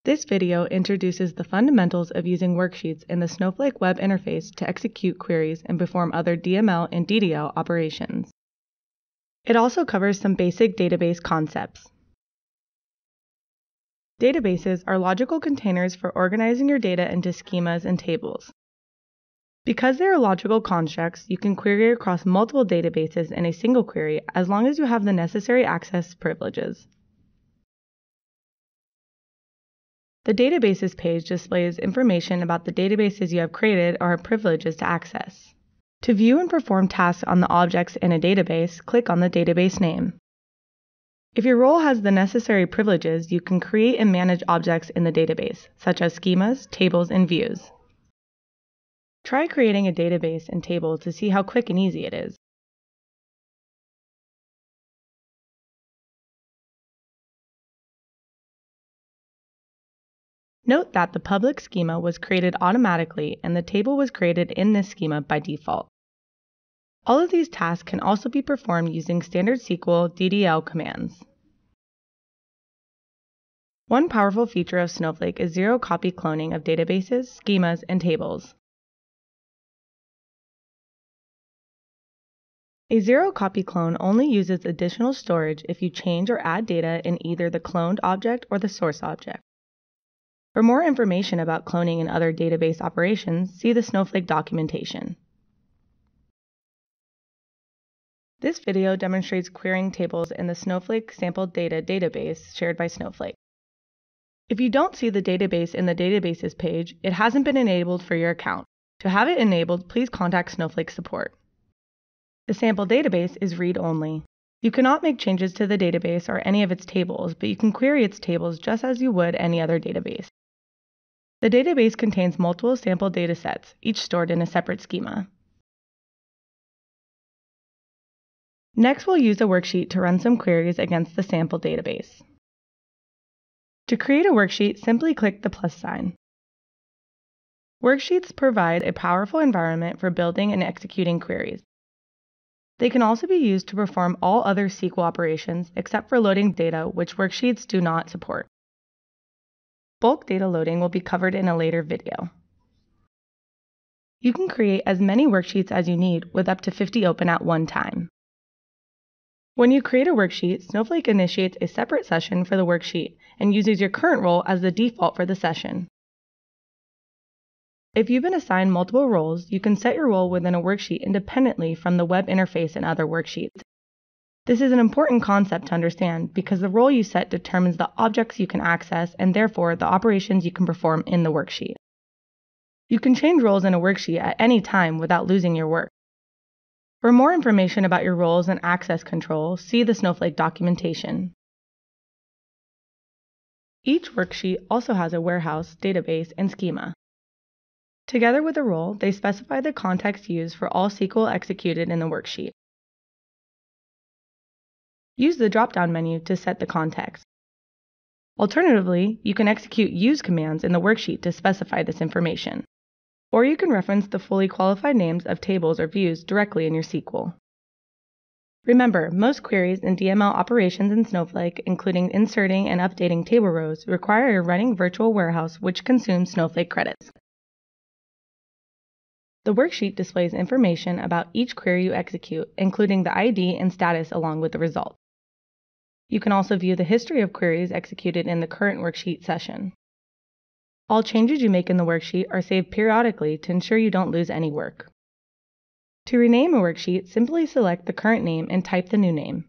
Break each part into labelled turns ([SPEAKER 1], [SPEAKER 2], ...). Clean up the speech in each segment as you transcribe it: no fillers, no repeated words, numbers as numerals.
[SPEAKER 1] This video introduces the fundamentals of using worksheets in the Snowflake web interface to execute queries and perform other DML and DDL operations. It also covers some basic database concepts. Databases are logical containers for organizing your data into schemas and tables. Because they are logical constructs, you can query across multiple databases in a single query as long as you have the necessary access privileges. The Databases page displays information about the databases you have created or have privileges to access. To view and perform tasks on the objects in a database, click on the database name. If your role has the necessary privileges, you can create and manage objects in the database, such as schemas, tables, and views. Try creating a database and table to see how quick and easy it is. Note that the public schema was created automatically and the table was created in this schema by default. All of these tasks can also be performed using standard SQL DDL commands. One powerful feature of Snowflake is zero-copy cloning of databases, schemas, and tables. A zero-copy clone only uses additional storage if you change or add data in either the cloned object or the source object. For more information about cloning and other database operations, see the Snowflake documentation. This video demonstrates querying tables in the Snowflake Sample Data database shared by Snowflake. If you don't see the database in the Databases page, it hasn't been enabled for your account. To have it enabled, please contact Snowflake support. The sample database is read-only. You cannot make changes to the database or any of its tables, but you can query its tables just as you would any other database. The database contains multiple sample datasets, each stored in a separate schema. Next, we'll use a worksheet to run some queries against the sample database. To create a worksheet, simply click the plus sign. Worksheets provide a powerful environment for building and executing queries. They can also be used to perform all other SQL operations except for loading data, which worksheets do not support. Bulk data loading will be covered in a later video. You can create as many worksheets as you need with up to 50 open at one time. When you create a worksheet, Snowflake initiates a separate session for the worksheet and uses your current role as the default for the session. If you've been assigned multiple roles, you can set your role within a worksheet independently from the web interface and other worksheets. This is an important concept to understand because the role you set determines the objects you can access and therefore the operations you can perform in the worksheet. You can change roles in a worksheet at any time without losing your work. For more information about your roles and access control, see the Snowflake documentation. Each worksheet also has a warehouse, database, and schema. Together with the role, they specify the context used for all SQL executed in the worksheet. Use the drop-down menu to set the context. Alternatively, you can execute use commands in the worksheet to specify this information. Or you can reference the fully qualified names of tables or views directly in your SQL. Remember, most queries and DML operations in Snowflake, including inserting and updating table rows, require a running virtual warehouse which consumes Snowflake credits. The worksheet displays information about each query you execute, including the ID and status along with the result. You can also view the history of queries executed in the current worksheet session. All changes you make in the worksheet are saved periodically to ensure you don't lose any work. To rename a worksheet, simply select the current name and type the new name.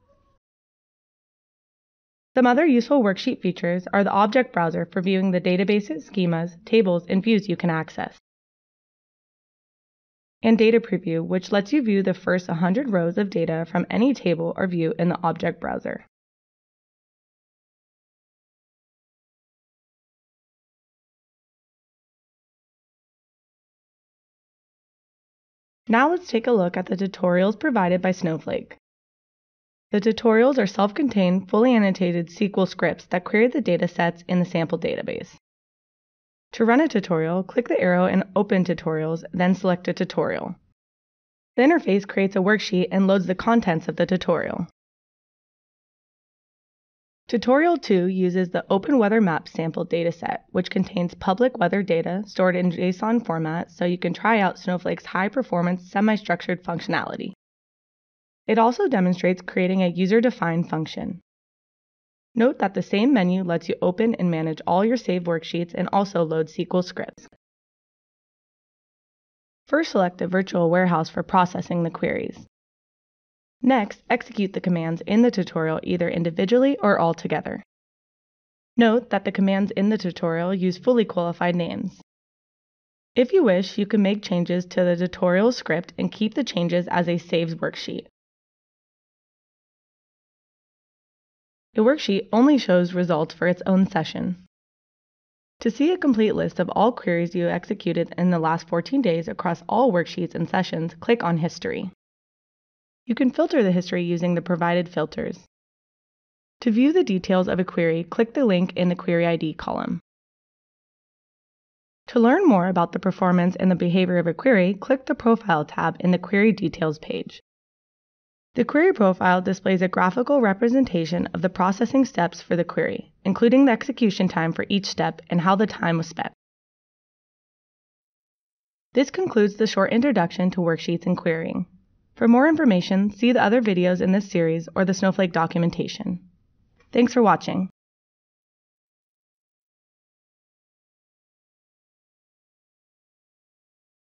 [SPEAKER 1] Some other useful worksheet features are the object browser for viewing the databases, schemas, tables, and views you can access, and data preview, which lets you view the first 100 rows of data from any table or view in the object browser. Now let's take a look at the tutorials provided by Snowflake. The tutorials are self-contained, fully annotated SQL scripts that query the datasets in the sample database. To run a tutorial, click the arrow and open Tutorials, then select a tutorial. The interface creates a worksheet and loads the contents of the tutorial. Tutorial 2 uses the Open Weather Map sample dataset, which contains public weather data stored in JSON format so you can try out Snowflake's high-performance semi-structured functionality. It also demonstrates creating a user-defined function. Note that the same menu lets you open and manage all your saved worksheets and also load SQL scripts. First, select a virtual warehouse for processing the queries. Next, execute the commands in the tutorial either individually or all together. Note that the commands in the tutorial use fully qualified names. If you wish, you can make changes to the tutorial script and keep the changes as a saved worksheet. A worksheet only shows results for its own session. To see a complete list of all queries you executed in the last 14 days across all worksheets and sessions, click on History. You can filter the history using the provided filters. To view the details of a query, click the link in the Query ID column. To learn more about the performance and the behavior of a query, click the Profile tab in the Query Details page. The query profile displays a graphical representation of the processing steps for the query, including the execution time for each step and how the time was spent. This concludes the short introduction to worksheets and querying. For more information, see the other videos in this series or the Snowflake documentation. Thanks for watching.